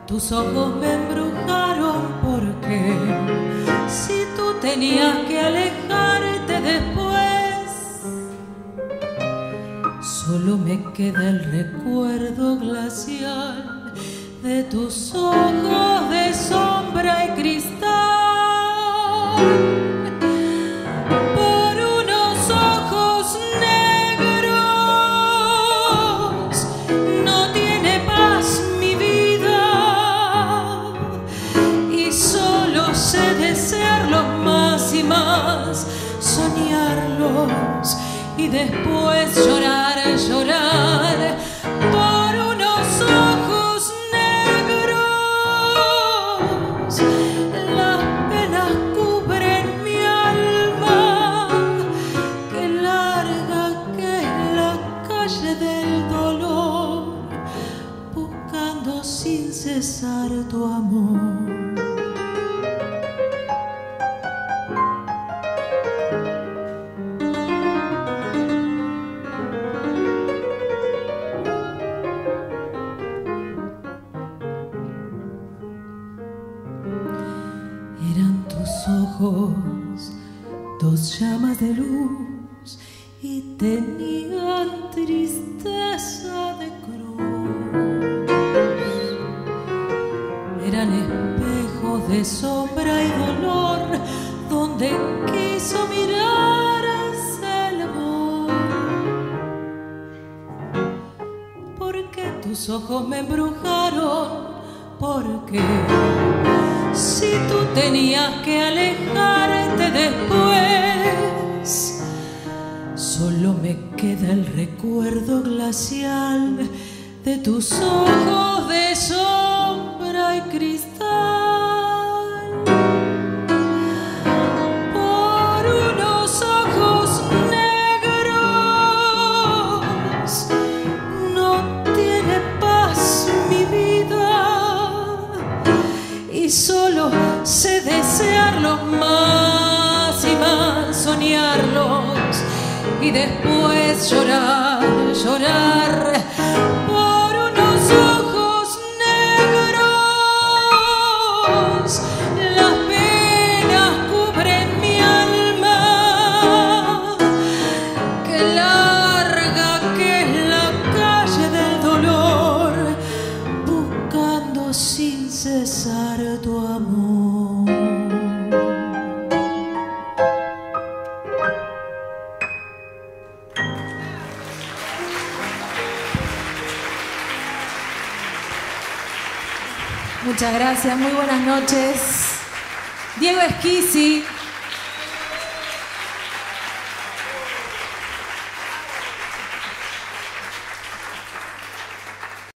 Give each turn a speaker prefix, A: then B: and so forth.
A: Tus ojos me embrujaron porque si tú tenías que alejarte después, solo me queda el recuerdo glacial de tus ojos de sombra y cristal. Por unos ojos negros no tiene paz mi vida y solo sé desearlos más y más, soñarlos y después llorar, llorar por unos ojos negros. Las penas cubren mi alma, qué larga que es la calle del dolor, buscando sin cesar tu amor. Eran tus ojos dos llamas de luz y tenían tristeza de cruz. Eran espejos de sombra y dolor donde quiso mirarse el amor. Porque tus ojos me embrujaron, porque si tú tenías que alejarte después, solo me queda el recuerdo glacial de tus ojos de sombra y cristal. Por unos ojos negros no tiene paz mi vida y solo sé desearlos más y más, soñarlos y después llorar, llorar por unos ojos negros. Las penas cubren mi alma, qué larga que es la calle del dolor, buscando sin cesar tu amor.
B: Muchas gracias, muy buenas noches. Diego Esquisi.